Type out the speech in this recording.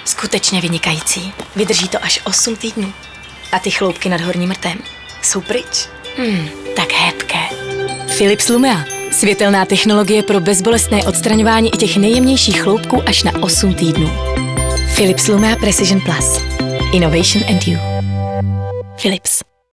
Skutečně vynikající. Vydrží to až 8 týdnů. A ty chloupky nad horním rtem jsou pryč. Tak hebké. Philips Lumea. Světelná technologie pro bezbolestné odstraňování i těch nejjemnějších chloupků až na 8 týdnů. Philips Lumea Precision Plus. Innovation and you. Philips.